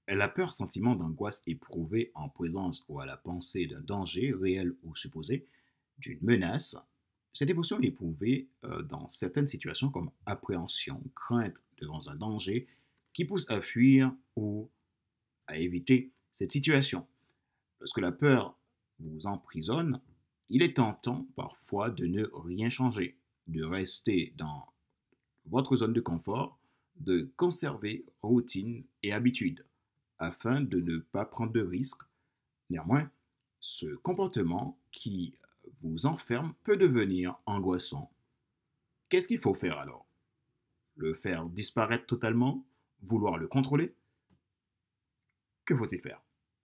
La peur, sentiment d'angoisse éprouvé en présence ou à la pensée d'un danger réel ou supposé, d'une menace. Cette émotion est éprouvée dans certaines situations comme appréhension, crainte devant un danger qui pousse à fuir ou à éviter cette situation. Lorsque la peur vous emprisonne, il est tentant parfois de ne rien changer, de rester dans votre zone de confort, de conserver routine et habitude afin de ne pas prendre de risques. Néanmoins, ce comportement qui vous enferme peut devenir angoissant. Qu'est-ce qu'il faut faire alors? Le faire disparaître totalement? Vouloir le contrôler? Que faut-il faire?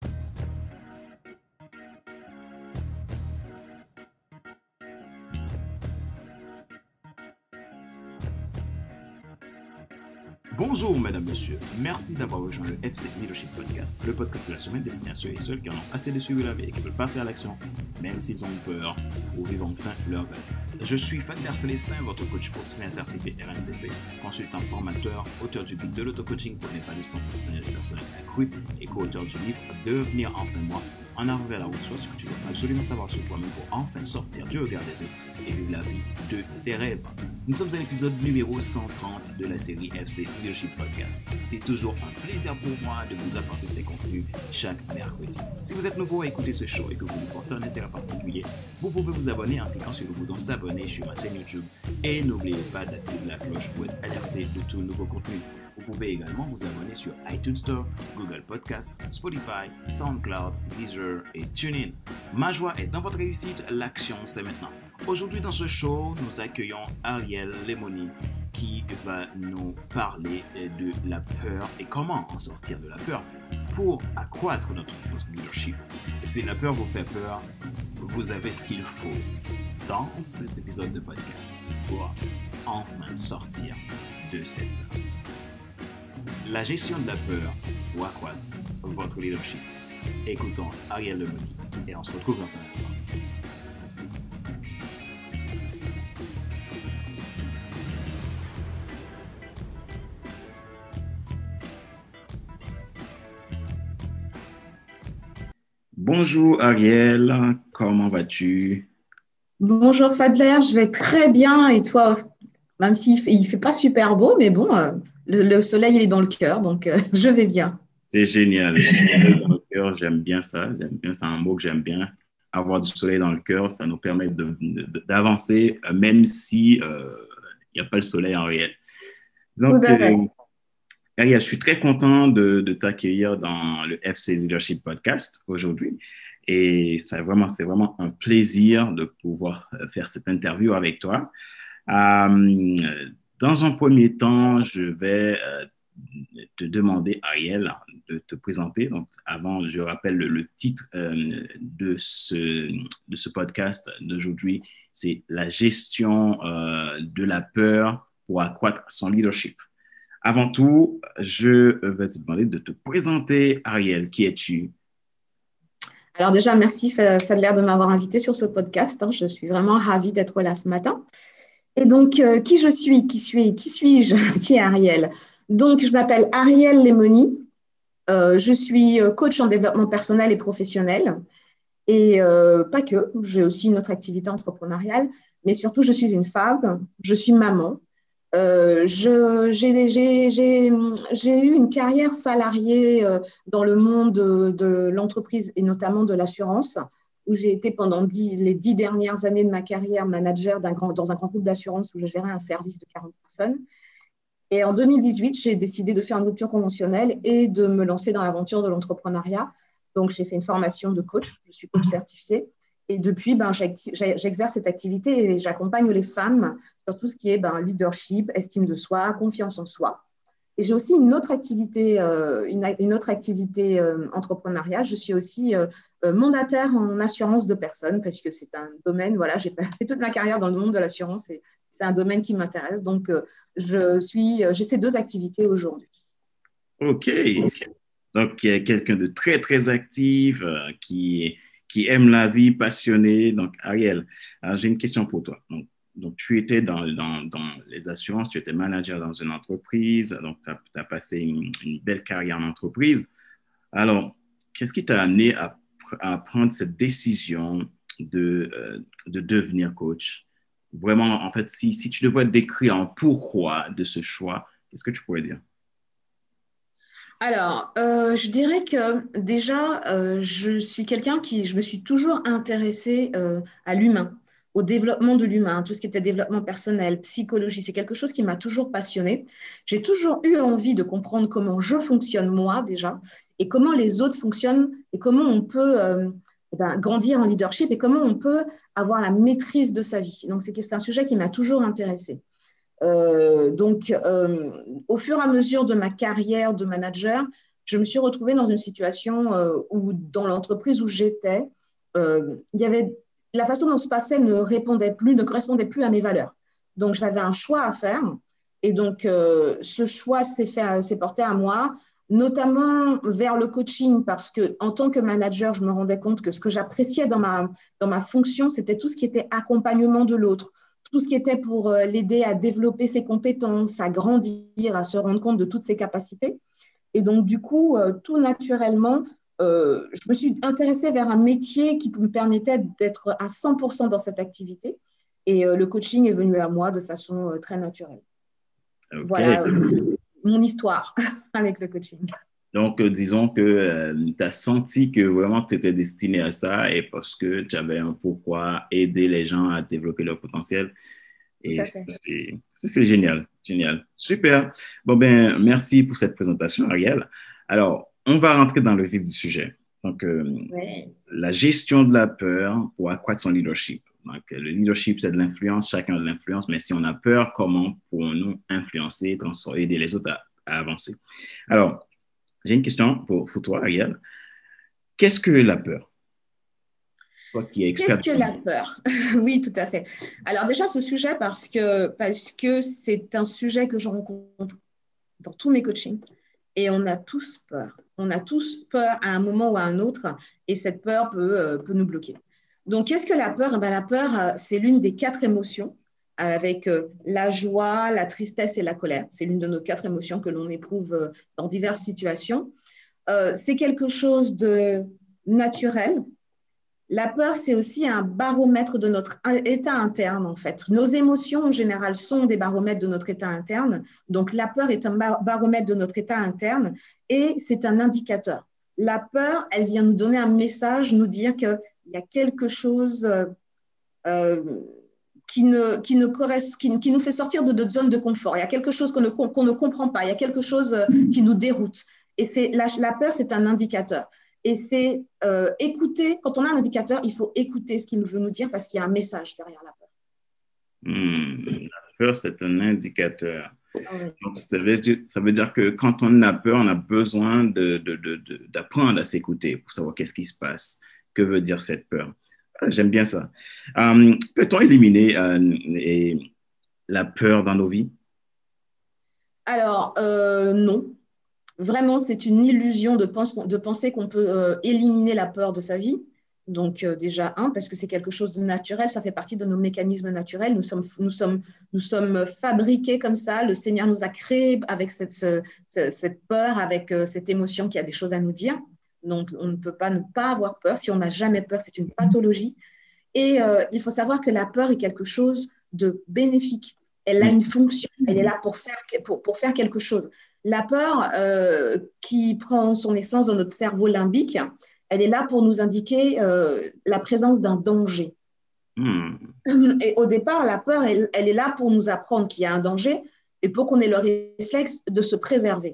Bonjour, mesdames, messieurs. Merci d'avoir rejoint le FC Leadership Podcast, le podcast de la semaine destiné à ceux et celles qui en ont assez de suivre la vie et qui veulent passer à l'action, même s'ils ont peur, pour vivre enfin leur rêve. Je suis Fadler Célestin, votre coach professionnel certifié RNCP, consultant formateur, auteur du guide de l'auto-coaching pour l'épanouissement professionnel et personnel accru et co-auteur du livre Devenir enfin moi, en arrivant vers la route, soit ce que tu dois absolument savoir sur toi-même pour enfin sortir du regard des autres et vivre la vie de tes rêves. Nous sommes à l'épisode numéro 130 de la série FC Leadership Podcast. C'est toujours un plaisir pour moi de vous apporter ces contenus chaque mercredi. Si vous êtes nouveau à écouter ce show et que vous lui portez un intérêt particulier, vous pouvez vous abonner en cliquant sur le bouton s'abonner sur ma chaîne YouTube et n'oubliez pas d'activer la cloche pour être alerté de tout nouveau contenu. Vous pouvez également vous abonner sur iTunes Store, Google Podcast, Spotify, SoundCloud, Deezer et TuneIn. Ma joie est dans votre réussite, l'action c'est maintenant. Aujourd'hui dans ce show, nous accueillons Ariel Lemoni qui va nous parler de la peur et comment en sortir de la peur pour accroître notre leadership. Si la peur vous fait peur, vous avez ce qu'il faut dans cet épisode de podcast pour enfin sortir de cette peur. La gestion de la peur pour accroître votre leadership. Écoutons Ariel Lemoni et on se retrouve dans un instant. Bonjour Ariel, comment vas-tu? Bonjour Fadler, je vais très bien et toi, même s'il fait pas super beau, mais bon, le soleil il est dans le cœur, donc je vais bien. C'est génial. Le soleil dans le cœur, j'aime bien ça. J'aime bien, c'est un mot que j'aime bien. Avoir du soleil dans le cœur, ça nous permet d'avancer, même si il n'y a pas le soleil en réel. Tout Donc, à fait. Ariel, je suis très content de t'accueillir dans le FC Leadership Podcast aujourd'hui. Et c'est vraiment un plaisir de pouvoir faire cette interview avec toi. Euh, Dans un premier temps, je vais te demander, Ariel, de te présenter. Donc, avant, je rappelle le titre de ce podcast d'aujourd'hui, c'est la gestion de la peur pour accroître son leadership. Avant tout, je vais te demander de te présenter, Ariel. Qui es-tu? Alors déjà, merci Fadler de m'avoir invité sur ce podcast, hein. Je suis vraiment ravie d'être là ce matin. Et donc, qui je suis? Qui suis-je? Qui est Ariel? Donc, je m'appelle Ariel Lemoni. Je suis coach en développement personnel et professionnel. Et pas que, j'ai aussi une autre activité entrepreneuriale, mais surtout, je suis une femme, je suis maman. J'ai eu une carrière salariée dans le monde de l'entreprise et notamment de l'assurance, où j'ai été pendant les 10 dernières années de ma carrière manager dans un grand groupe d'assurance où je gérais un service de 40 personnes. Et en 2018, j'ai décidé de faire une rupture conventionnelle et de me lancer dans l'aventure de l'entrepreneuriat. Donc, j'ai fait une formation de coach, je suis coach certifiée. Et depuis, j'exerce cette activité et j'accompagne les femmes sur tout ce qui est leadership, estime de soi, confiance en soi. Et j'ai aussi une autre activité, entrepreneuriale. Je suis aussi mandataire en assurance de personnes parce que c'est un domaine, voilà, j'ai fait toute ma carrière dans le monde de l'assurance et c'est un domaine qui m'intéresse. Donc, j'ai ces deux activités aujourd'hui. OK. Donc, il y a quelqu'un de très, très actif, qui aime la vie, passionné. Donc, Ariel, j'ai une question pour toi. Donc tu étais dans les assurances, tu étais manager dans une entreprise, donc tu as passé une belle carrière en entreprise. Alors, qu'est-ce qui t'a amené à prendre cette décision de devenir coach? Vraiment, en fait, si tu devais décrire un pourquoi de ce choix, qu'est-ce que tu pourrais dire? Alors, je dirais que déjà, je suis quelqu'un je me suis toujours intéressée à l'humain, au développement de l'humain, tout ce qui était développement personnel, psychologie, c'est quelque chose qui m'a toujours passionnée. J'ai toujours eu envie de comprendre comment je fonctionne moi déjà, et comment les autres fonctionnent, et comment on peut grandir en leadership, et comment on peut avoir la maîtrise de sa vie. Donc, c'est un sujet qui m'a toujours intéressée. Au fur et à mesure de ma carrière de manager, je me suis retrouvée dans une situation où, dans l'entreprise où j'étais, il y avait la façon dont se passait ne correspondait plus à mes valeurs. Donc, j'avais un choix à faire. Et donc, ce choix s'est porté à moi, notamment vers le coaching, parce que en tant que manager, je me rendais compte que ce que j'appréciais dans ma fonction, c'était tout ce qui était accompagnement de l'autre, tout ce qui était pour l'aider à développer ses compétences, à grandir, à se rendre compte de toutes ses capacités. Et donc, du coup, tout naturellement, je me suis intéressée vers un métier qui me permettait d'être à 100% dans cette activité. Et le coaching est venu à moi de façon très naturelle. OK. Voilà mon histoire avec le coaching. Donc, disons que tu as senti que vraiment tu étais destiné à ça et parce que tu avais un pourquoi aider les gens à développer leur potentiel. Tout Et à fait. c'est génial, génial. Super. Bon, ben, merci pour cette présentation, Ariel. Alors, on va rentrer dans le vif du sujet. Donc, Ouais. la gestion de la peur pour accroître son leadership. Donc, le leadership, c'est de l'influence, chacun a de l'influence, mais si on a peur, comment pouvons-nous influencer, transformer, aider les autres à avancer? Alors, j'ai une question pour toi, Ariel. Qu'est-ce que la peur? Toi qui es expert Qu'est-ce du que la sujet. peur? Oui, tout à fait. Alors déjà, ce sujet, parce que c'est un sujet que je rencontre dans tous mes coachings. Et on a tous peur. On a tous peur à un moment ou à un autre, et cette peur peut nous bloquer. Donc, qu'est-ce que la peur? La peur, c'est l'une des quatre émotions, avec la joie, la tristesse et la colère. C'est l'une de nos quatre émotions que l'on éprouve dans diverses situations. C'est quelque chose de naturel. La peur, c'est aussi un baromètre de notre état interne, en fait. Nos émotions, en général, sont des baromètres de notre état interne. Donc, la peur est un baromètre de notre état interne et c'est un indicateur. La peur, elle vient nous donner un message, nous dire qu'il y a quelque chose euh, qui nous fait sortir de notre zone de confort. Il y a quelque chose qu'on ne comprend pas. Il y a quelque chose qui nous déroute. Et la peur, c'est un indicateur. Et c'est écouter, quand on a un indicateur, il faut écouter ce qu'il veut nous dire parce qu'il y a un message derrière la peur. La peur, c'est un indicateur. Ah ouais. Donc, ça veut dire que quand on a peur, on a besoin d'apprendre à s'écouter pour savoir qu'est-ce qui se passe, que veut dire cette peur. Ah, j'aime bien ça. Peut-on éliminer la peur dans nos vies? Alors, non. Vraiment, c'est une illusion de penser qu'on peut éliminer la peur de sa vie. Donc, déjà, parce que c'est quelque chose de naturel, ça fait partie de nos mécanismes naturels. Nous sommes fabriqués comme ça. Le Seigneur nous a créés avec cette peur, avec cette émotion qui a des choses à nous dire. Donc, on ne peut pas ne pas avoir peur. Si on n'a jamais peur, c'est une pathologie. Et il faut savoir que la peur est quelque chose de bénéfique. Elle a une fonction. Elle est là pour faire quelque chose. La peur qui prend son essence dans notre cerveau limbique, elle est là pour nous indiquer la présence d'un danger. Hmm. Et au départ, la peur, elle est là pour nous apprendre qu'il y a un danger et pour qu'on ait le réflexe de se préserver.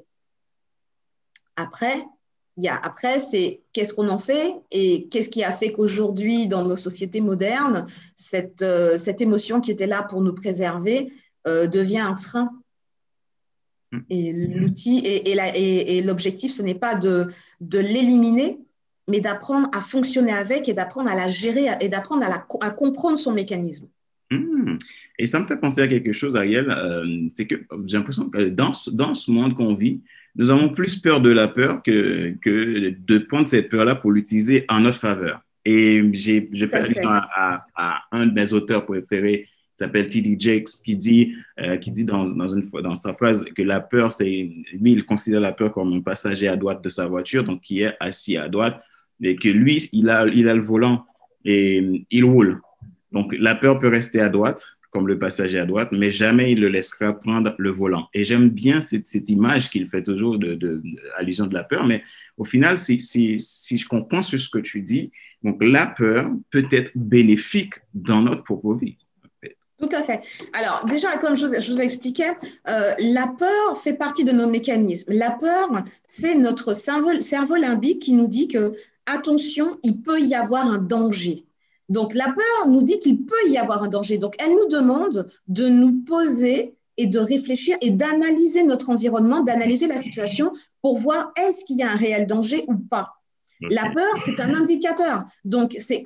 Après, c'est qu'est-ce qu'on en fait et qu'est-ce qui a fait qu'aujourd'hui, dans nos sociétés modernes, cette émotion qui était là pour nous préserver devient un frein. Et l'outil et l'objectif, ce n'est pas de l'éliminer, mais d'apprendre à fonctionner avec et d'apprendre à la gérer et d'apprendre à comprendre son mécanisme. Et ça me fait penser à quelque chose, Ariel. C'est que j'ai l'impression que dans ce monde qu'on vit, nous avons plus peur de la peur que de prendre cette peur-là pour l'utiliser en notre faveur. Et j'ai fait allusion à un de mes auteurs préférés s'appelle T.D. Jakes, qui dit dans sa phrase que la peur, lui, il considère la peur comme un passager à droite de sa voiture, donc qui est assis à droite, et que lui, il a le volant et il roule. Donc, la peur peut rester à droite, comme le passager à droite, mais jamais il le laissera prendre le volant. Et j'aime bien cette image qu'il fait toujours allusion de la peur, mais au final, si je comprends sur ce que tu dis, donc la peur peut être bénéfique dans notre propre vie. Tout à fait. Alors, déjà, comme je vous expliquais, la peur fait partie de nos mécanismes. La peur, c'est notre cerveau limbique qui nous dit que, attention, il peut y avoir un danger. Donc, la peur nous dit qu'il peut y avoir un danger. Donc, elle nous demande de nous poser et de réfléchir et d'analyser notre environnement, d'analyser la situation pour voir est-ce qu'il y a un réel danger ou pas. Okay. La peur, c'est un indicateur. Donc, c'est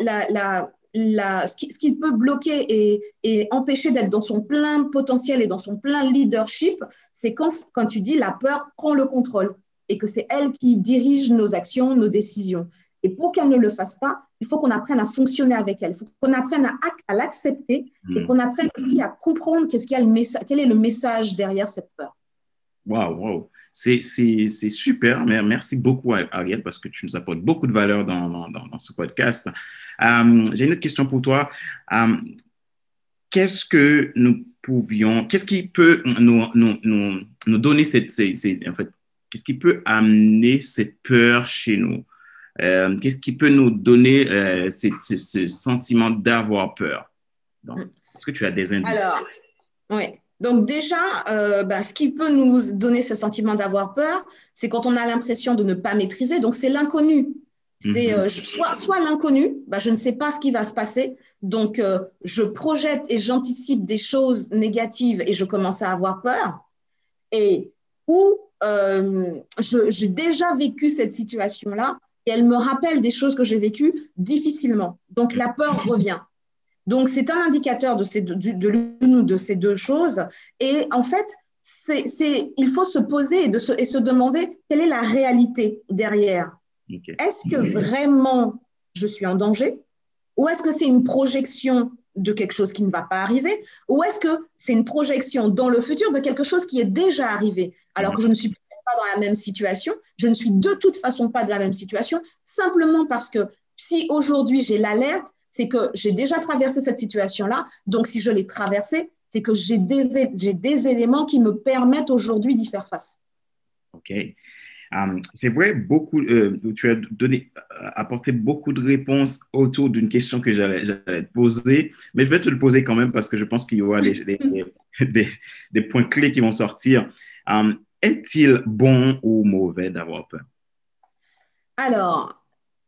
ce qui peut bloquer et empêcher d'être dans son plein potentiel et dans son plein leadership, c'est quand tu dis la peur prend le contrôle et que c'est elle qui dirige nos actions, nos décisions. Et pour qu'elle ne le fasse pas, il faut qu'on apprenne à fonctionner avec elle. Il faut qu'on apprenne à l'accepter et qu'on apprenne aussi à comprendre quel est le message derrière cette peur. Wow. C'est super. Merci beaucoup, Ariel, parce que tu nous apportes beaucoup de valeur dans ce podcast. J'ai une autre question pour toi. Qu'est-ce qui peut nous donner qu'est-ce qui peut amener cette peur chez nous? Qu'est-ce qui peut nous donner ce sentiment d'avoir peur? Est-ce que tu as des indices? Alors, oui. Donc déjà, ce qui peut nous donner ce sentiment d'avoir peur, c'est quand on a l'impression de ne pas maîtriser. Donc, c'est l'inconnu. C'est soit l'inconnu, je ne sais pas ce qui va se passer. Donc, je projette et j'anticipe des choses négatives et je commence à avoir peur. Ou j'ai déjà vécu cette situation-là et elle me rappelle des choses que j'ai vécues difficilement. Donc, la peur revient. Donc, c'est un indicateur de l'une ou de ces deux choses. Et en fait, il faut se poser et se demander quelle est la réalité derrière. Okay. Est-ce que vraiment je suis en danger? Ou est-ce que c'est une projection de quelque chose qui ne va pas arriver? Ou est-ce que c'est une projection dans le futur de quelque chose qui est déjà arrivé, alors que je ne suis pas dans la même situation? Je ne suis de toute façon pas dans la même situation, simplement parce que si aujourd'hui j'ai l'alerte, c'est que j'ai déjà traversé cette situation-là. Donc, si je l'ai traversée, c'est que j'ai des éléments qui me permettent aujourd'hui d'y faire face. OK. C'est vrai, tu as apporté beaucoup de réponses autour d'une question que j'allais te poser, mais je vais te le poser quand même parce que je pense qu'il y aura des points clés qui vont sortir. Est-il bon ou mauvais d'avoir peur? Alors,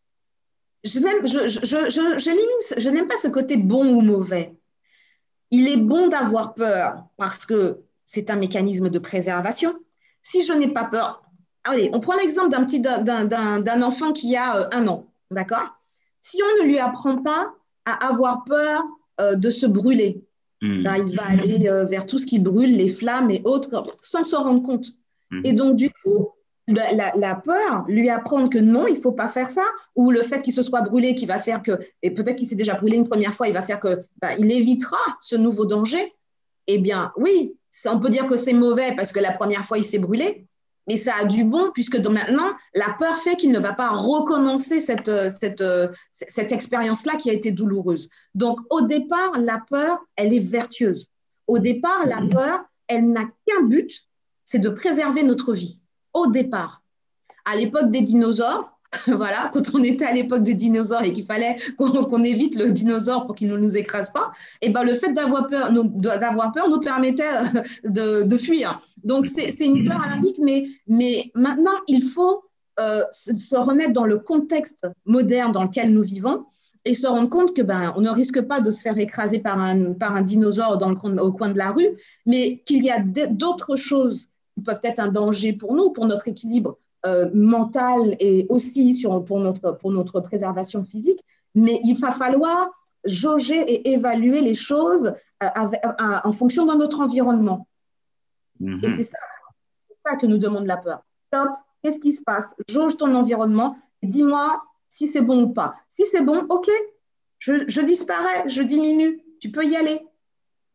je n'aime pas ce côté bon ou mauvais. Il est bon d'avoir peur parce que c'est un mécanisme de préservation. Si je n'ai pas peur, allez, on prend l'exemple d'un enfant qui a 1 an, d'accord? Si on ne lui apprend pas à avoir peur de se brûler, il va aller vers tout ce qui brûle, les flammes et autres, sans s'en rendre compte. Et donc, du coup, la peur, lui apprendre que non, il ne faut pas faire ça, ou le fait qu'il se soit brûlé qui va faire que, et peut-être qu'il s'est déjà brûlé une première fois, il va faire que il évitera ce nouveau danger. Eh bien, oui, on peut dire que c'est mauvais parce que la première fois, il s'est brûlé, mais ça a du bon puisque maintenant, la peur fait qu'il ne va pas recommencer cette expérience-là qui a été douloureuse. Donc, au départ, la peur, elle est vertueuse. Au départ, la peur, elle n'a qu'un but, c'est de préserver notre vie. Au départ, à l'époque des dinosaures, voilà, quand on était à l'époque des dinosaures et qu'il fallait qu'on évite le dinosaure pour qu'il ne nous écrase pas, et le fait d'avoir peur nous permettait de fuir. Donc, c'est une peur olympique, mais maintenant, il faut se remettre dans le contexte moderne dans lequel nous vivons et se rendre compte que on ne risque pas de se faire écraser par un dinosaure au coin de la rue, mais qu'il y a d'autres choses qui peuvent être un danger pour nous, pour notre équilibre mental et aussi pour notre préservation physique. Mais il va falloir jauger et évaluer les choses en fonction de notre environnement. Et c'est ça que nous demande la peur. Stop, qu'est-ce qui se passe? Jauge ton environnement, dis-moi si c'est bon ou pas. Si c'est bon, ok, je disparais, je diminue, tu peux y aller.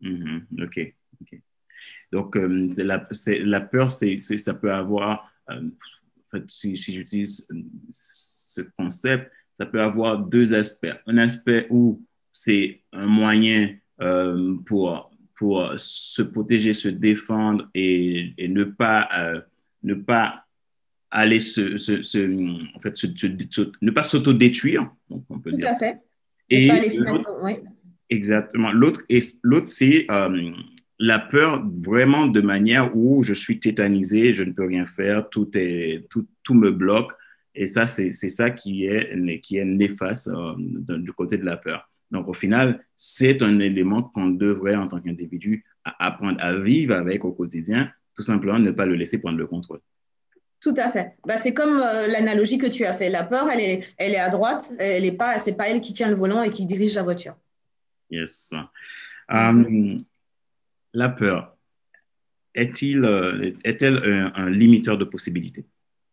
OK. OK. Donc, la peur, ça peut avoir, en fait, si j'utilise ce concept, ça peut avoir deux aspects. Un aspect où c'est un moyen pour se protéger, se défendre et ne pas aller en fait, ne pas s'autodétruire, donc on peut Tout dire. à fait. Ne pas Et aller se mettre. Oui. exactement. L'autre, c'est la peur vraiment de manière où je suis tétanisé, je ne peux rien faire, tout me bloque. Et ça, c'est ça qui est néfaste du côté de la peur. Donc, au final, c'est un élément qu'on devrait, en tant qu'individu, apprendre à vivre avec au quotidien, tout simplement ne pas le laisser prendre le contrôle. Tout à fait. Bah, c'est comme l'analogie que tu as fait. La peur, elle est à droite, c'est pas elle qui tient le volant et qui dirige la voiture. Yes. Mhm. La peur, est-elle un limiteur de possibilités?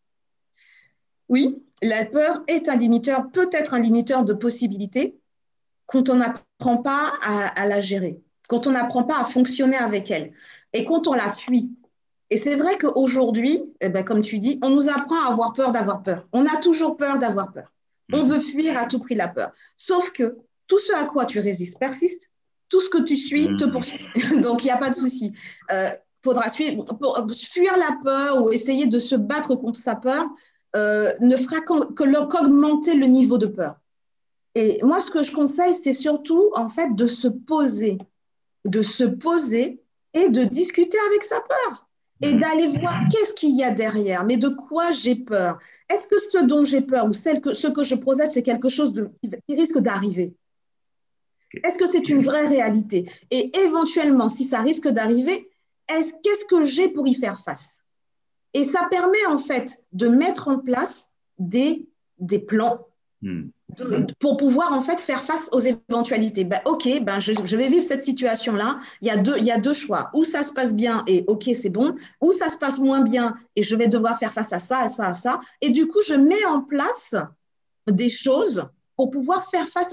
Oui, la peur est un limiteur, peut être un limiteur de possibilités quand on n'apprend pas à la gérer, quand on n'apprend pas à fonctionner avec elle et quand on la fuit. Et c'est vrai qu'aujourd'hui, eh ben, comme tu dis, on nous apprend à avoir peur d'avoir peur. On a toujours peur d'avoir peur. On Mhm. veut fuir à tout prix la peur. Sauf que tout ce à quoi tu résistes persiste. Tout ce que tu suis te Mhm. poursuit. Donc, il n'y a pas de souci. Faudra suivre, pour fuir la peur ou essayer de se battre contre sa peur ne fera qu'augmenter le niveau de peur. Et moi, ce que je conseille, c'est surtout en fait de se poser et de discuter avec sa peur et Mhm. d'aller voir qu'est-ce qu'il y a derrière, mais de quoi j'ai peur. Est-ce que ce dont j'ai peur ou ce que je projette, c'est quelque chose qui risque d'arriver? Est-ce que c'est une vraie réalité? Et éventuellement, si ça risque d'arriver, qu'est-ce que j'ai pour y faire face? Et ça permet en fait de mettre en place des plans Mhm. pour pouvoir en fait faire face aux éventualités. Ben, ok, ben je vais vivre cette situation-là. Il y a deux choix. Ou ça se passe bien et ok, c'est bon. Ou ça se passe moins bien et je vais devoir faire face à ça, à ça, à ça. Et du coup, je mets en place des choses pour pouvoir faire face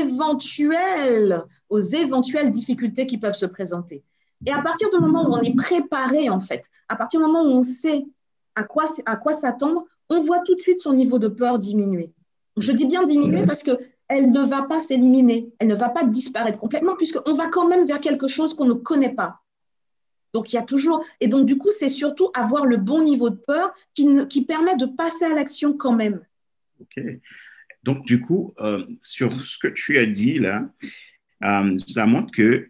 aux éventuelles difficultés qui peuvent se présenter. Et à partir du moment où on est préparé, en fait, à partir du moment où on sait à quoi s'attendre, on voit tout de suite son niveau de peur diminuer. Je dis bien diminuer parce qu'elle ne va pas s'éliminer, elle ne va pas disparaître complètement, puisqu'on va quand même vers quelque chose qu'on ne connaît pas. Donc, il y a toujours. Et donc, du coup, c'est surtout avoir le bon niveau de peur qui permet de passer à l'action quand même. OK. Donc, du coup, sur ce que tu as dit là, cela montre que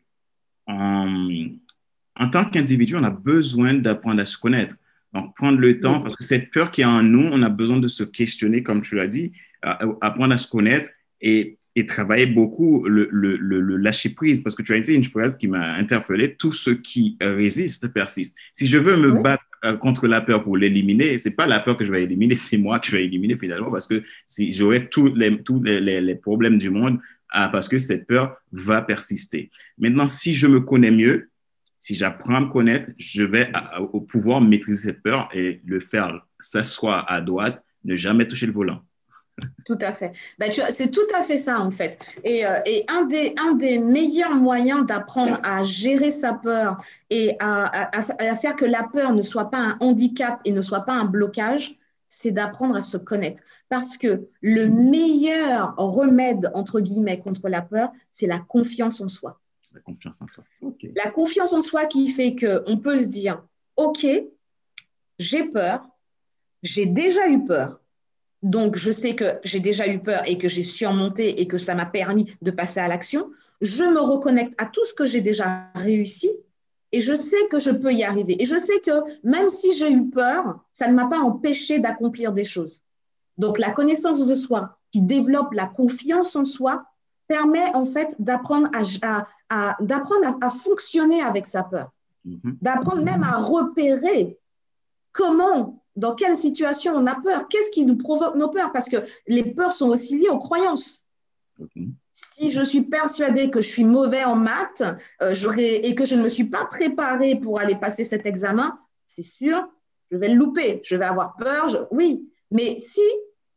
en tant qu'individu, on a besoin d'apprendre à se connaître. Donc, prendre le temps, Oui. parce que cette peur qui est en nous, on a besoin de se questionner, comme tu l'as dit, apprendre à se connaître et travailler beaucoup le lâcher prise. Parce que tu as dit une phrase qui m'a interpellé, tout ce qui résiste persiste. Si je veux me Oui. battre contre la peur pour l'éliminer, c'est pas la peur que je vais éliminer, c'est moi que je vais éliminer finalement, parce que si j'aurai tous les problèmes du monde, parce que cette peur va persister. Maintenant, si je me connais mieux, si j'apprends à me connaître, je vais au pouvoir maîtriser cette peur et le faire s'asseoir à droite, ne jamais toucher le volant. Tout à fait. Ben, c'est tout à fait ça, en fait. Et un des meilleurs moyens d'apprendre à gérer sa peur et à faire que la peur ne soit pas un handicap et ne soit pas un blocage, c'est d'apprendre à se connaître. Parce que le meilleur remède, entre guillemets, contre la peur, c'est la confiance en soi. La confiance en soi. OK. La confiance en soi qui fait qu'on peut se dire, OK, j'ai peur, j'ai déjà eu peur. Donc, je sais que j'ai déjà eu peur et que j'ai surmonté et que ça m'a permis de passer à l'action. Je me reconnecte à tout ce que j'ai déjà réussi et je sais que je peux y arriver. Et je sais que même si j'ai eu peur, ça ne m'a pas empêché d'accomplir des choses. Donc, la connaissance de soi qui développe la confiance en soi permet en fait d'apprendre à fonctionner avec sa peur, Mhm. d'apprendre même à repérer comment, dans quelle situation on a peur, qu'est-ce qui nous provoque nos peurs, parce que les peurs sont aussi liées aux croyances. OK. Si je suis persuadée que je suis mauvais en maths et que je ne me suis pas préparée pour aller passer cet examen, c'est sûr, je vais le louper, je vais avoir peur, oui. Mais si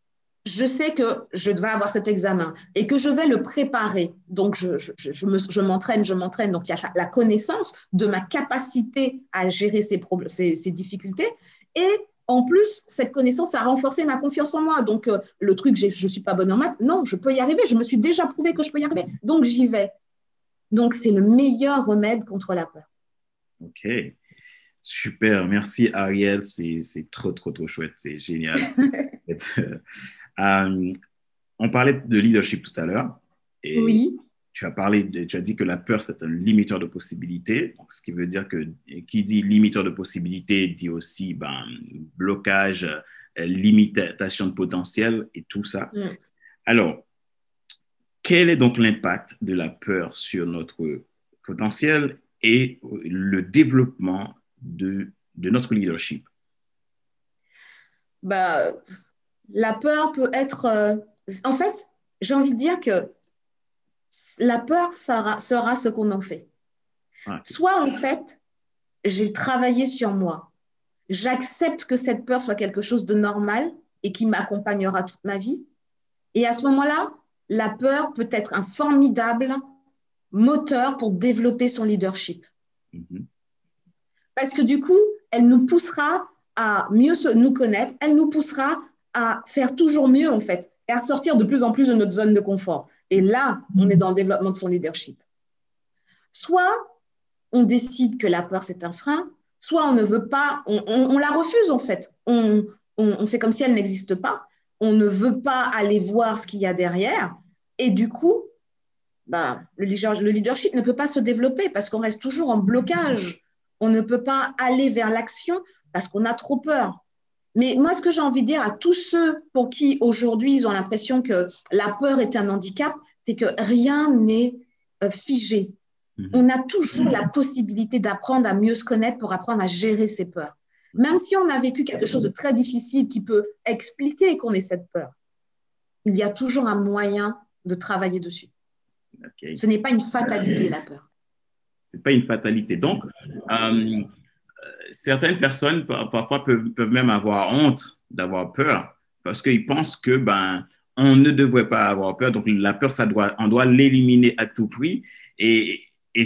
je sais que je vais avoir cet examen et que je vais le préparer. Donc, je m'entraîne. Donc, il y a la connaissance de ma capacité à gérer ces difficultés. Et en plus, cette connaissance a renforcé ma confiance en moi. Donc, le truc, je ne suis pas bonne en maths, non, je peux y arriver. Je me suis déjà prouvé que je peux y arriver. Donc, j'y vais. Donc, c'est le meilleur remède contre la peur. OK. Super. Merci, Ariel. C'est trop, trop, trop chouette. C'est génial. Euh, on parlait de leadership tout à l'heure et Oui. tu as dit que la peur, c'est un limiteur de possibilités. Donc, ce qui veut dire que qui dit limiteur de possibilités dit aussi blocage, limitation de potentiel et tout ça. Mm. Alors, quel est donc l'impact de la peur sur notre potentiel et le développement de notre leadership? Bah, la peur peut être… en fait, j'ai envie de dire que la peur sera ce qu'on en fait. Ah, Soit, en fait, j'ai travaillé sur moi. J'accepte que cette peur soit quelque chose de normal et qui m'accompagnera toute ma vie. Et à ce moment-là, la peur peut être un formidable moteur pour développer son leadership. mhm. Parce que du coup, elle nous poussera à mieux nous connaître, elle nous poussera à faire toujours mieux, en fait, et à sortir de plus en plus de notre zone de confort. Et là, on est dans le développement de son leadership. Soit on décide que la peur, c'est un frein, soit on ne veut pas, on la refuse, en fait. On fait comme si elle n'existe pas. On ne veut pas aller voir ce qu'il y a derrière. Et du coup, le leadership ne peut pas se développer parce qu'on reste toujours en blocage. On ne peut pas aller vers l'action parce qu'on a trop peur. Mais moi, ce que j'ai envie de dire à tous ceux pour qui aujourd'hui ils ont l'impression que la peur est un handicap, c'est que rien n'est figé. On a toujours la possibilité d'apprendre à mieux se connaître pour apprendre à gérer ses peurs. Même si on a vécu quelque chose de très difficile qui peut expliquer qu'on ait cette peur, il y a toujours un moyen de travailler dessus. Okay. Ce n'est pas une fatalité, la peur. Ce n'est pas une fatalité. Donc, certaines personnes parfois peuvent même avoir honte d'avoir peur parce qu'ils pensent que on ne devrait pas avoir peur. Donc, la peur, on doit l'éliminer à tout prix. Et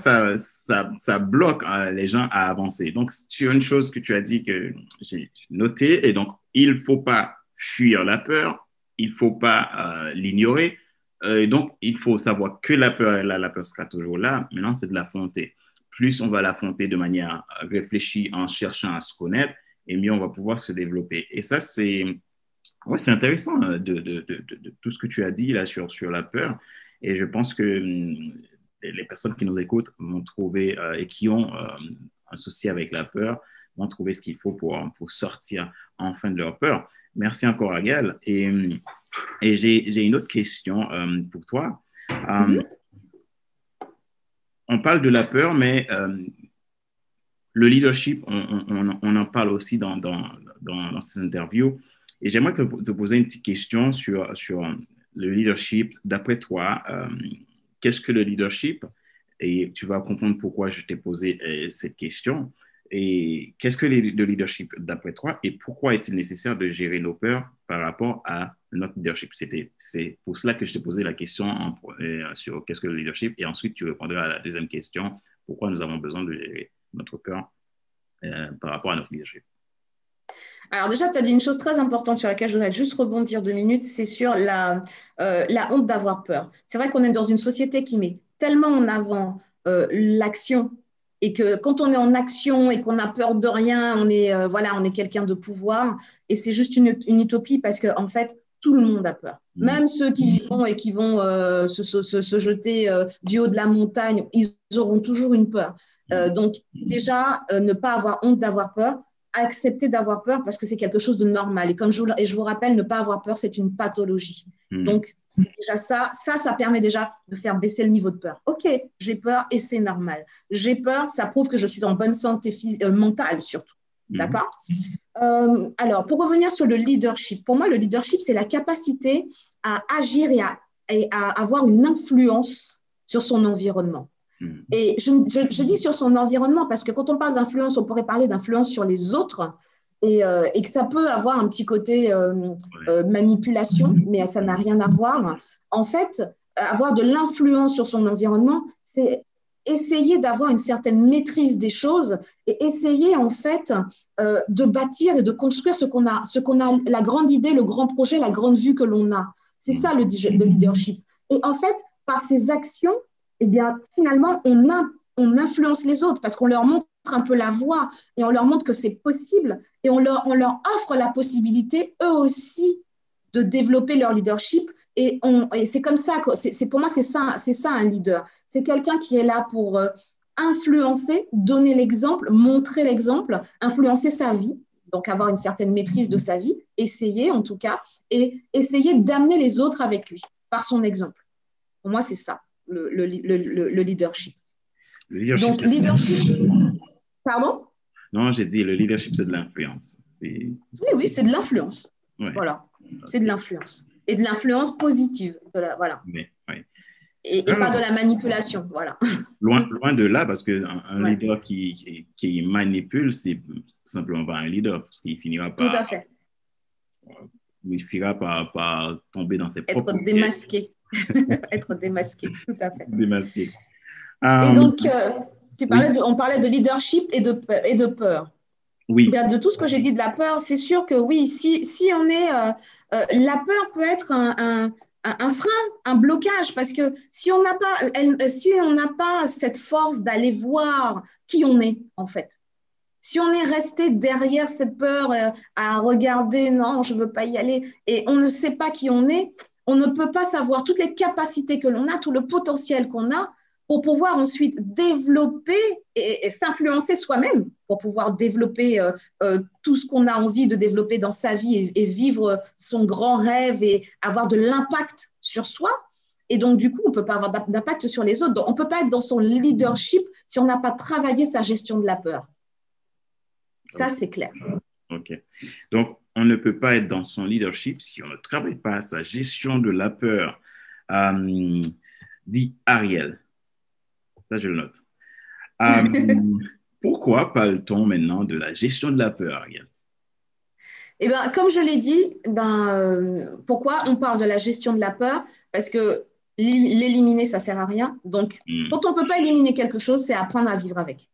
ça bloque les gens à avancer. Donc, c'est une chose que tu as dit que j'ai noté. Et donc, il ne faut pas fuir la peur. Il ne faut pas l'ignorer. Donc, il faut savoir que la peur est là, la peur sera toujours là. Maintenant, c'est de l'affronter. Plus on va l'affronter de manière réfléchie en cherchant à se connaître, et mieux on va pouvoir se développer. Et ça, c'est intéressant de tout ce que tu as dit là sur la peur. Et je pense que les personnes qui nous écoutent vont trouver et qui ont un souci avec la peur vont trouver ce qu'il faut pour sortir enfin de leur peur. Merci encore, Ariel. Et j'ai une autre question pour toi. On parle de la peur, mais le leadership, on en parle aussi dans ces interviews. Et j'aimerais te poser une petite question sur le leadership. D'après toi, qu'est-ce que le leadership? Et tu vas comprendre pourquoi je t'ai posé cette question. Et qu'est-ce que le leadership d'après toi et pourquoi est-il nécessaire de gérer nos peurs par rapport à notre leadership? C'est pour cela que je t'ai posé la question sur qu'est-ce que le leadership et ensuite tu répondras à la deuxième question, pourquoi nous avons besoin de gérer notre peur par rapport à notre leadership. Alors déjà, tu as dit une chose très importante sur laquelle je voudrais juste rebondir 2 minutes, c'est sur la honte d'avoir peur. C'est vrai qu'on est dans une société qui met tellement en avant l'action et que quand on est en action et qu'on a peur de rien, on est quelqu'un de pouvoir et c'est juste une utopie parce qu'en fait, tout le monde a peur. Même ceux qui vont se jeter du haut de la montagne, ils auront toujours une peur. Donc déjà, ne pas avoir honte d'avoir peur, accepter d'avoir peur parce que c'est quelque chose de normal. Et comme je vous rappelle, ne pas avoir peur, c'est une pathologie. Donc, c'est déjà ça permet déjà de faire baisser le niveau de peur. OK, j'ai peur et c'est normal. J'ai peur, ça prouve que je suis en bonne santé mentale surtout. D'accord? Alors, pour revenir sur le leadership, pour moi, le leadership, c'est la capacité à agir et à avoir une influence sur son environnement. Et je dis sur son environnement parce que quand on parle d'influence, on pourrait parler d'influence sur les autres, et que ça peut avoir un petit côté manipulation, mais ça n'a rien à voir. En fait, avoir de l'influence sur son environnement, c'est essayer d'avoir une certaine maîtrise des choses et essayer en fait de bâtir et de construire ce qu'on a, la grande idée, le grand projet, la grande vue que l'on a. C'est ça le leadership. Et en fait, par ces actions, eh bien, finalement, on influence les autres parce qu'on leur montre un peu la voie et on leur montre que c'est possible et on leur offre la possibilité, eux aussi, de développer leur leadership. Et c'est comme ça, pour moi, c'est ça un leader. C'est quelqu'un qui est là pour influencer, donner l'exemple, montrer l'exemple, influencer sa vie, donc avoir une certaine maîtrise de sa vie, essayer en tout cas, et essayer d'amener les autres avec lui, par son exemple. Pour moi, c'est ça, le leadership. Le leadership, donc, leadership… Pardon? Non, j'ai dit, le leadership, c'est de l'influence. Oui, c'est de l'influence. Ouais. Voilà, c'est de l'influence. Et de l'influence positive. Voilà. Oui. Et pas de la manipulation. Voilà. Loin de là, parce qu'un leader qui manipule, c'est tout simplement pas un leader, parce qu'il finira par… Tout à fait. Il finira par tomber dans ses propres… Être démasqué. Être démasqué, tout à fait. Démasqué. Et donc, on parlait de leadership et de peur. Oui. Bien, de tout ce que j'ai dit de la peur, c'est sûr que oui, si on est… la peur peut être un frein, un blocage, parce que si on n'a pas cette force d'aller voir qui on est, en fait, si on est resté derrière cette peur à regarder, non, je ne veux pas y aller, et on ne sait pas qui on est, on ne peut pas savoir toutes les capacités que l'on a, tout le potentiel qu'on a, pour pouvoir ensuite développer et s'influencer soi-même, pour pouvoir développer tout ce qu'on a envie de développer dans sa vie et vivre son grand rêve et avoir de l'impact sur soi. Et donc, du coup, on ne peut pas avoir d'impact sur les autres. Donc, on ne peut pas être dans son leadership si on n'a pas travaillé sa gestion de la peur. Ça, c'est clair. OK. Donc, on ne peut pas être dans son leadership si on ne travaille pas sa gestion de la peur. Dit Ariel. Ça, je le note. Pourquoi parle-t-on maintenant de la gestion de la peur, Ariel? Eh bien, comme je l'ai dit, pourquoi on parle de la gestion de la peur? Parce que l'éliminer, ça ne sert à rien. Donc, quand on ne peut pas éliminer quelque chose, c'est apprendre à vivre avec.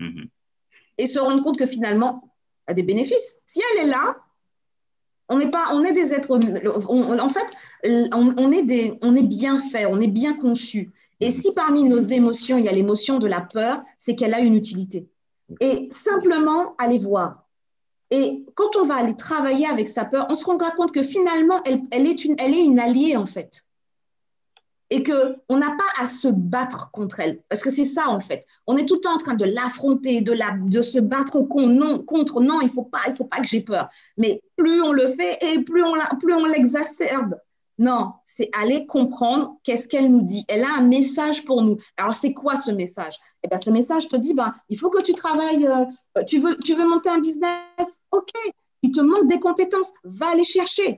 Et se rendre compte que finalement, il y a des bénéfices. Si elle est là, on est des êtres… En fait, on est bien fait, on est bien conçu. Et si parmi nos émotions, il y a l'émotion de la peur, c'est qu'elle a une utilité. Et simplement, aller voir. Et quand on va aller travailler avec sa peur, on se rendra compte que finalement, elle est une alliée, en fait. Et qu'on n'a pas à se battre contre elle. Parce que c'est ça, en fait. On est tout le temps en train de l'affronter, de se battre contre. Non, il faut pas que j'ai peur. Mais plus on le fait et plus on l'exacerbe. Non, c'est aller comprendre qu'est-ce qu'elle nous dit. Elle a un message pour nous. Alors, c'est quoi ce message? Eh bien, ce message te dit, il faut que tu travailles, tu veux monter un business? OK, il te manque des compétences, va les chercher.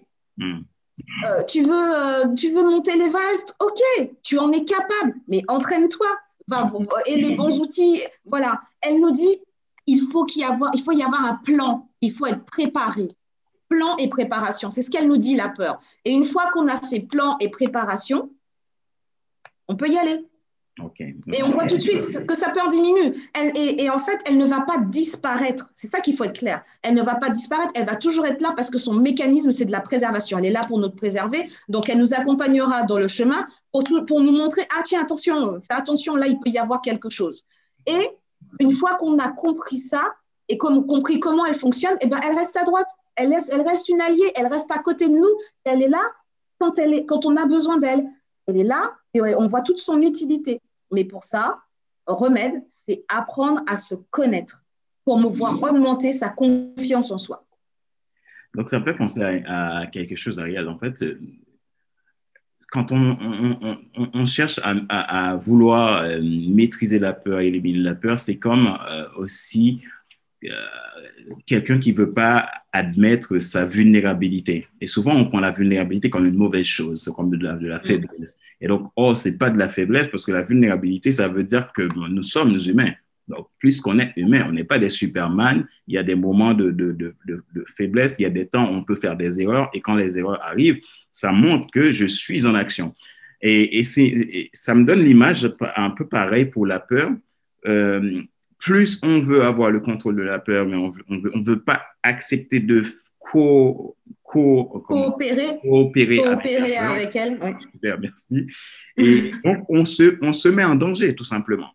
Tu veux monter l'Everest? OK, tu en es capable, mais entraîne-toi. Et les bons outils, voilà. Elle nous dit, il faut y avoir un plan, il faut être préparé. Plan et préparation, c'est ce qu'elle nous dit, la peur. Et une fois qu'on a fait plan et préparation, on peut y aller. Okay. Et on voit tout de suite que sa peur diminue. Et en fait, elle ne va pas disparaître. C'est ça qu'il faut être clair. Elle ne va pas disparaître, elle va toujours être là parce que son mécanisme, c'est de la préservation. Elle est là pour nous préserver. Donc, elle nous accompagnera dans le chemin pour nous montrer, ah tiens, attention, fais attention, là, il peut y avoir quelque chose. Et une fois qu'on a compris ça et compris comment elle fonctionne, eh ben, elle reste à droite. Elle reste une alliée, elle reste à côté de nous. Elle est là quand on a besoin d'elle. Elle est là et on voit toute son utilité. Mais pour ça, remède, c'est apprendre à se connaître pour pouvoir augmenter sa confiance en soi. Donc, ça me fait penser à quelque chose, Ariel. En fait, quand on cherche à vouloir maîtriser la peur, éliminer la peur, c'est comme aussi quelqu'un qui ne veut pas admettre sa vulnérabilité. Et souvent, on prend la vulnérabilité comme une mauvaise chose, comme de la faiblesse. Et donc, ce n'est pas de la faiblesse parce que la vulnérabilité, ça veut dire que nous sommes humains. Donc, puisqu'on est humain, on n'est pas des Superman, il y a des moments de faiblesse, il y a des temps où on peut faire des erreurs, et quand les erreurs arrivent, ça montre que je suis en action. Et ça me donne l'image un peu pareil pour la peur. Euh, Plus on veut avoir le contrôle de la peur, mais on veut pas accepter de Coopérer, coopérer avec la coopérer peur. avec elle. Oui. Super, merci. Et donc, on se met en danger, tout simplement.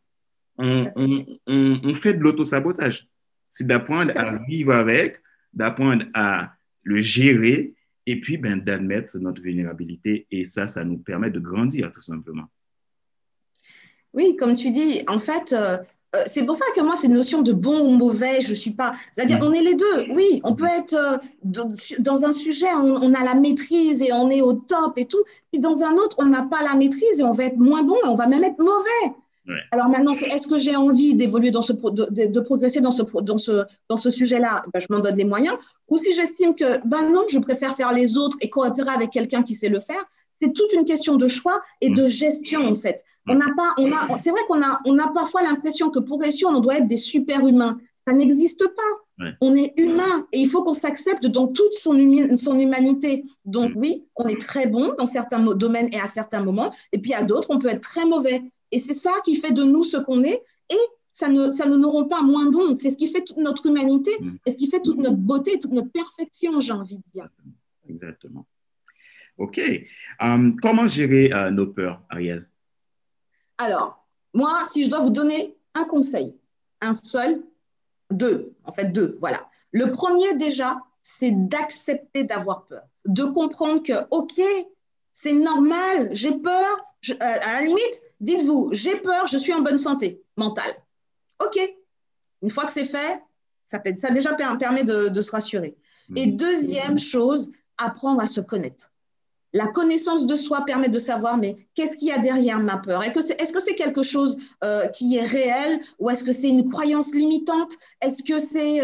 On fait de l'autosabotage. C'est d'apprendre à vivre avec, d'apprendre à le gérer et puis ben, d'admettre notre vulnérabilité. Et ça nous permet de grandir, tout simplement. Oui, comme tu dis, en fait, c'est pour ça que moi, cette notion de bon ou mauvais, je ne suis pas. C'est-à-dire, on est les deux. Oui, on peut être dans un sujet, on a la maîtrise et on est au top et tout. Puis dans un autre, on n'a pas la maîtrise et on va être moins bon et on va même être mauvais. Ouais. Alors maintenant, est-ce que j'ai envie d'évoluer de progresser dans ce sujet-là? Ben, je m'en donne les moyens. Ou si j'estime que, ben non, je préfère faire les autres et coopérer avec quelqu'un qui sait le faire, c'est toute une question de choix et de gestion, en fait. C'est vrai on a parfois l'impression que pour réussir, on doit être des super-humains. Ça n'existe pas. Ouais. On est humain et il faut qu'on s'accepte dans toute son humanité. Donc oui, on est très bon dans certains domaines et à certains moments, et puis à d'autres, on peut être très mauvais. Et c'est ça qui fait de nous ce qu'on est, et ça ne nous rend pas moins bons. C'est ce qui fait toute notre humanité, et ce qui fait toute notre beauté, toute notre perfection, j'ai envie de dire. Exactement. OK. Comment gérer nos peurs, Ariel? Alors, moi, si je dois vous donner un conseil, un seul, deux, voilà. Le premier déjà, c'est d'accepter d'avoir peur, de comprendre que, OK, c'est normal, j'ai peur, à la limite, dites-vous, j'ai peur, je suis en bonne santé mentale. OK, une fois que c'est fait, ça déjà permet de se rassurer. Et deuxième chose, apprendre à se connaître. La connaissance de soi permet de savoir, mais qu'est-ce qu'il y a derrière ma peur? Est-ce que c'est quelque chose qui est réel ou est-ce que c'est une croyance limitante? Est-ce que c'est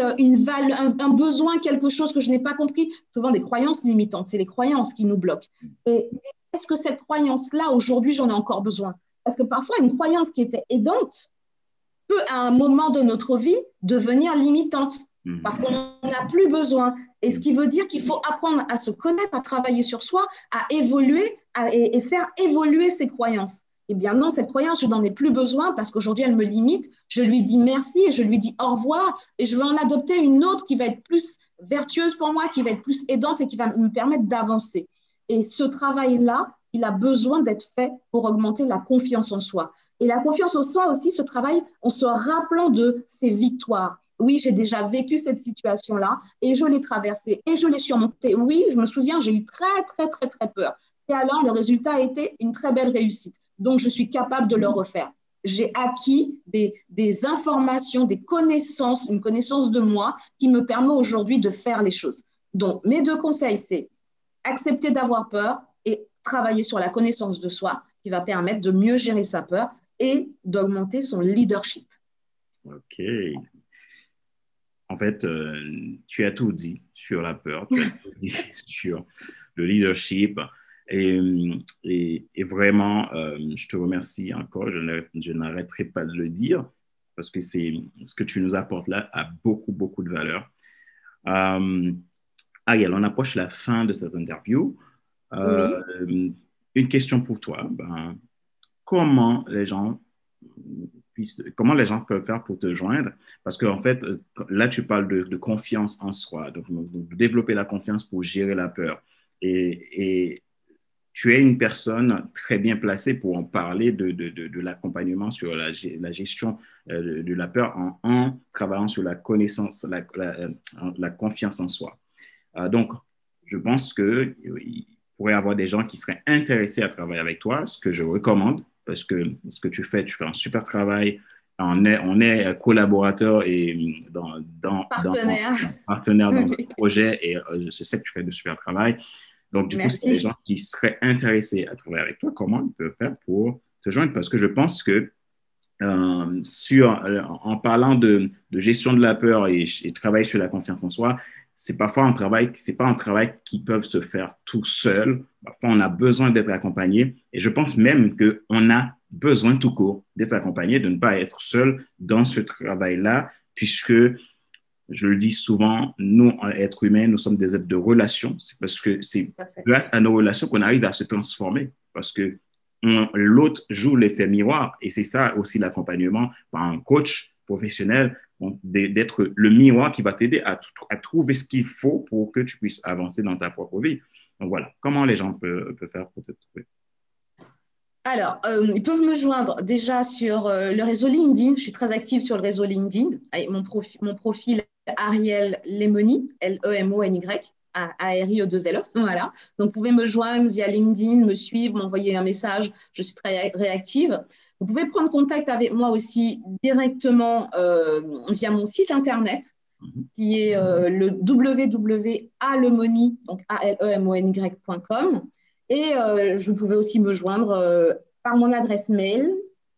un besoin, quelque chose que je n'ai pas compris? Souvent des croyances limitantes, c'est les croyances qui nous bloquent. Et est-ce que cette croyance-là, aujourd'hui, j'en ai encore besoin? Parce que parfois, une croyance qui était aidante peut, à un moment de notre vie, devenir limitante parce qu'on n'en a plus besoin. Et ce qui veut dire qu'il faut apprendre à se connaître, à travailler sur soi, à évoluer et faire évoluer ses croyances. Eh bien non, cette croyance, je n'en ai plus besoin parce qu'aujourd'hui, elle me limite. Je lui dis merci et je lui dis au revoir et je vais en adopter une autre qui va être plus vertueuse pour moi, qui va être plus aidante et qui va me permettre d'avancer. Et ce travail-là, il a besoin d'être fait pour augmenter la confiance en soi. Et la confiance en soi aussi, ce travail, en se rappelant de ses victoires. Oui, j'ai déjà vécu cette situation-là et je l'ai traversée et je l'ai surmontée. Oui, je me souviens, j'ai eu très, très, très, très peur. Et alors, le résultat a été une très belle réussite. Donc, je suis capable de le refaire. J'ai acquis des informations, des connaissances, une connaissance de moi qui me permet aujourd'hui de faire les choses. Donc, mes deux conseils, c'est accepter d'avoir peur et travailler sur la connaissance de soi qui va permettre de mieux gérer sa peur et d'augmenter son leadership. OK. En fait, tu as tout dit sur la peur, tu as tout dit sur le leadership. Et vraiment, je te remercie encore. Je n'arrêterai pas de le dire parce que ce que tu nous apportes là a beaucoup, beaucoup de valeur. Ariel, on approche la fin de cette interview. Oui. Une question pour toi. Comment les gens peuvent faire pour te joindre? Parce qu'en fait, là, tu parles de confiance en soi, de développer la confiance pour gérer la peur. Et tu es une personne très bien placée pour en parler de l'accompagnement sur la gestion de la peur en travaillant sur la connaissance, la confiance en soi. Donc, je pense qu'il pourrait y avoir des gens qui seraient intéressés à travailler avec toi, ce que je recommande, parce que ce que tu fais un super travail. On est collaborateurs et partenaires dans notre projet et je sais que tu fais de super travail. Donc, du coup, c'est les gens qui seraient intéressés à travailler avec toi, comment ils peuvent faire pour te joindre? Parce que je pense que en parlant de gestion de la peur et travailler sur la confiance en soi, c'est parfois c'est pas un travail qui peut se faire tout seul. Parfois, on a besoin d'être accompagné. Et je pense même qu'on a besoin tout court d'être accompagné, de ne pas être seul dans ce travail-là, puisque je le dis souvent, nous, êtres humains, nous sommes des êtres de relation. C'est parce que c'est grâce à nos relations qu'on arrive à se transformer. Parce que l'autre joue l'effet miroir. Et c'est ça aussi l'accompagnement par un coach professionnel, d'être le miroir qui va t'aider à trouver ce qu'il faut pour que tu puisses avancer dans ta propre vie. Donc voilà, comment les gens peuvent faire pour te trouver? Alors, ils peuvent me joindre déjà sur le réseau LinkedIn. Je suis très active sur le réseau LinkedIn. Avec mon profil Ariel Lemony, Lemony, ARIE2LE. Voilà. Donc, vous pouvez me joindre via LinkedIn, me suivre, m'envoyer un message. Je suis très réactive. Vous pouvez prendre contact avec moi aussi directement via mon site internet qui est le www.alemony, donc alemony.com. Et je pouvais aussi me joindre par mon adresse mail,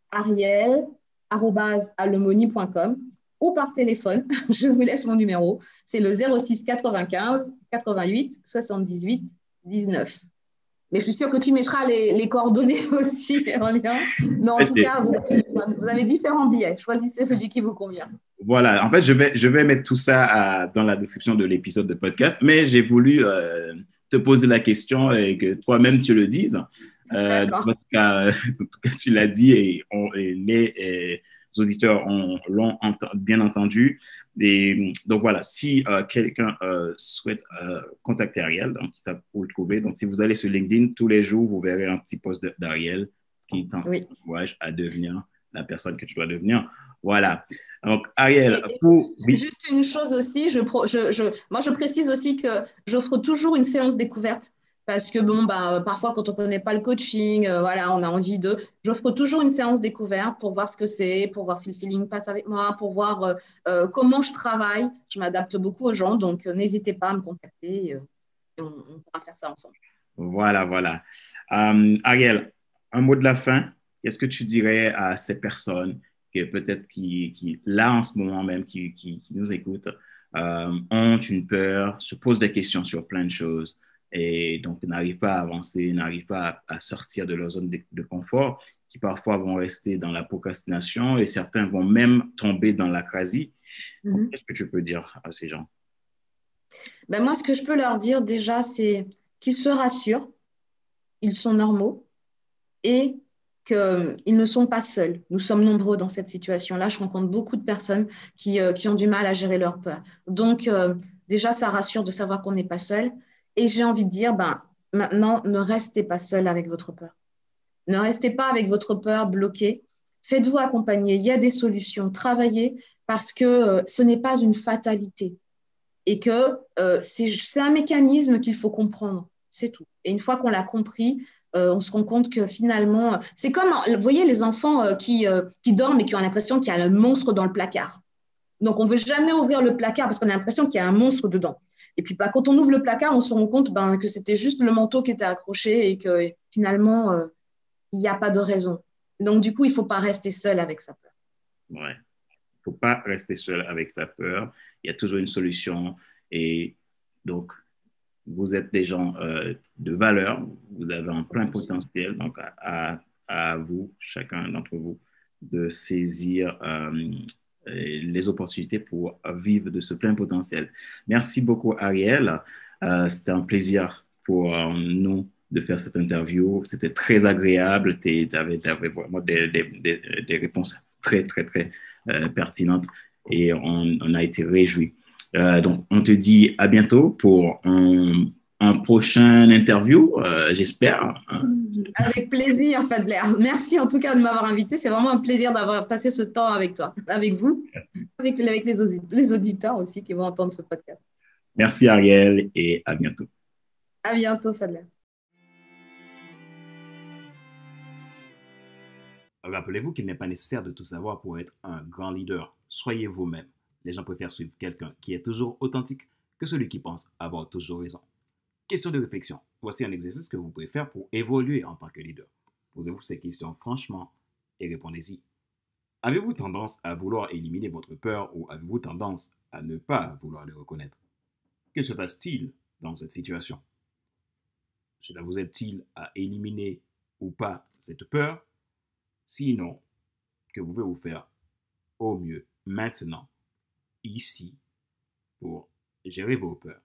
ariel@alemony.com ou par téléphone. Je vous laisse mon numéro. C'est le 06 95 88 78 19. Mais je suis sûre que tu mettras les coordonnées aussi en lien. Mais en tout cas, vous avez différents billets. Choisissez celui qui vous convient. Voilà, en fait, je vais mettre tout ça dans la description de l'épisode de podcast, mais j'ai voulu te poser la question et que toi-même tu le dises. D'accord. En tout cas, tu l'as dit et les auditeurs l'ont bien entendu. Et, donc voilà, si quelqu'un souhaite contacter Ariel, donc ça vous le trouver. Donc si vous allez sur LinkedIn, tous les jours, vous verrez un petit post d'Ariel qui t'encourage à devenir la personne que tu dois devenir. Voilà. Donc, Ariel, juste une chose aussi, moi je précise aussi que j'offre toujours une séance découverte parce que bon, parfois quand on ne connaît pas le coaching, voilà, on a envie de. J'offre toujours une séance découverte pour voir ce que c'est, pour voir si le feeling passe avec moi, pour voir comment je travaille. Je m'adapte beaucoup aux gens, donc n'hésitez pas à me contacter et on pourra faire ça ensemble. Voilà, voilà. Ariel, un mot de la fin. Qu'est-ce que tu dirais à ces personnes qui peut-être là en ce moment même, qui nous écoutent, ont une peur, se posent des questions sur plein de choses et donc n'arrivent pas à avancer, n'arrivent pas à sortir de leur zone de confort, qui parfois vont rester dans la procrastination et certains vont même tomber dans l'acrasie. Qu'est-ce que tu peux dire à ces gens? Moi, ce que je peux leur dire déjà, c'est qu'ils se rassurent, ils sont normaux et qu'ils ne sont pas seuls. Nous sommes nombreux dans cette situation-là. Je rencontre beaucoup de personnes qui ont du mal à gérer leur peur. Donc, déjà, ça rassure de savoir qu'on n'est pas seul. Et j'ai envie de dire, maintenant, ne restez pas seul avec votre peur. Ne restez pas avec votre peur bloquée. Faites-vous accompagner. Il y a des solutions. Travaillez parce que ce n'est pas une fatalité et que c'est un mécanisme qu'il faut comprendre. C'est tout. Et une fois qu'on l'a compris, on se rend compte que finalement, c'est comme, vous voyez, les enfants qui dorment et qui ont l'impression qu'il y a un monstre dans le placard. Donc, on ne veut jamais ouvrir le placard parce qu'on a l'impression qu'il y a un monstre dedans. Et puis, quand on ouvre le placard, on se rend compte que c'était juste le manteau qui était accroché et que finalement, il n'y a pas de raison. Donc, du coup, il ne faut pas rester seul avec sa peur. Ouais. Il ne faut pas rester seul avec sa peur. Il y a toujours une solution. Et donc, vous êtes des gens de valeur. Vous avez un plein potentiel. Donc, à vous, chacun d'entre vous, de saisir les opportunités pour vivre de ce plein potentiel. Merci beaucoup, Ariel. C'était un plaisir pour nous de faire cette interview. C'était très agréable. Tu avais vraiment des réponses très, très, très pertinentes et on a été réjouis. Donc, on te dit à bientôt pour un prochain interview, j'espère. Avec plaisir, Fadler. Merci en tout cas de m'avoir invité. C'est vraiment un plaisir d'avoir passé ce temps avec toi, avec vous, avec les auditeurs aussi qui vont entendre ce podcast. Merci Ariel et à bientôt. À bientôt, Fadler. Rappelez-vous qu'il n'est pas nécessaire de tout savoir pour être un grand leader. Soyez vous-même. Les gens préfèrent suivre quelqu'un qui est toujours authentique que celui qui pense avoir toujours raison. Question de réflexion. Voici un exercice que vous pouvez faire pour évoluer en tant que leader. Posez-vous ces questions franchement et répondez-y. Avez-vous tendance à vouloir éliminer votre peur ou avez-vous tendance à ne pas vouloir le reconnaître? Que se passe-t-il dans cette situation? Cela vous aide-t-il à éliminer ou pas cette peur? Sinon, que pouvez-vous faire au mieux maintenant, ici, pour gérer vos peurs?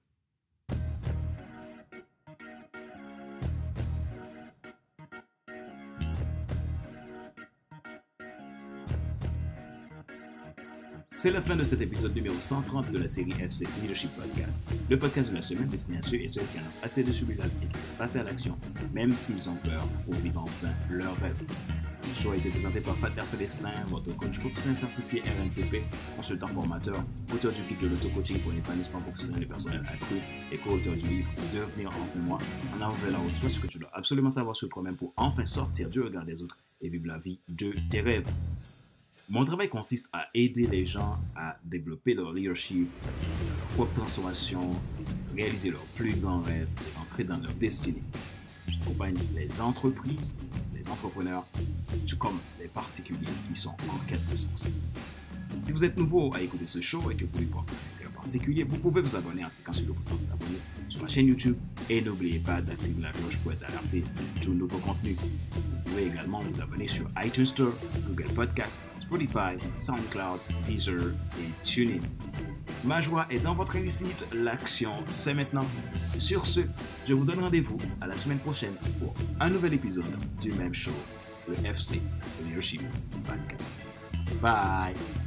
C'est la fin de cet épisode numéro 130 de la série FC Leadership Podcast, le podcast de la semaine destiné à ceux et celles qui en ont assez de subir la vie et qui veulent passer à l'action, même s'ils ont peur, pour vivre enfin leur rêve. Ce show a été présenté par Father Célestin, votre coach professionnel certifié RNCP, consultant formateur, auteur du guide de l'auto-coaching pour l'épanouissement professionnel et personnel accru et co-auteur du livre Devenir enfin moi, en avant vers la haute, soit ce que tu dois absolument savoir sur toi-même pour enfin sortir du regard des autres et vivre la vie de tes rêves. Mon travail consiste à aider les gens à développer leur leadership, leur propre transformation, réaliser leurs plus grands rêves et entrer dans leur destinée. J'accompagne les entreprises, les entrepreneurs, tout comme les particuliers qui sont en quête de sens. Si vous êtes nouveau à écouter ce show et que vous voulez porter un intérêt particulier, vous pouvez vous abonner en cliquant sur le bouton s'abonner sur ma chaîne YouTube et n'oubliez pas d'activer la cloche pour être alerté de tout nouveau contenu. Vous pouvez également vous abonner sur iTunes Store, Google Podcast, Spotify, SoundCloud, Deezer et TuneIn. Ma joie est dans votre réussite, l'action c'est maintenant. Sur ce, je vous donne rendez-vous à la semaine prochaine pour un nouvel épisode du même show, le FC Leadership Podcast. Bye!